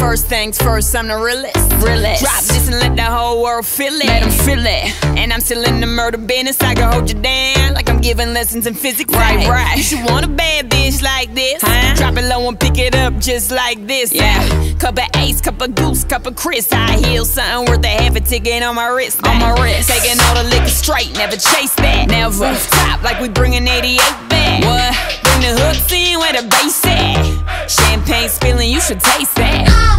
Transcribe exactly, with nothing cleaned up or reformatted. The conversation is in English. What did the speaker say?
First things first, I'm the realest. realest. Drop this and let the whole world feel it. Let them feel it. And I'm still in the murder business. I can hold you down like I'm giving lessons in physics. Right, right. You should want a bad bitch like this. Huh? Drop it low and pick it up just like this. Yeah. Cup of Ace, cup of Goose, cup of Chris. I heal something worth a half a ticket on my wrist. On my wrist. Taking all the liquor straight, never chase that. Never. Rooftop like we bringing eighty-eight back. What? Bring the hooks in where the bass at. Champagne spilling, you should taste that.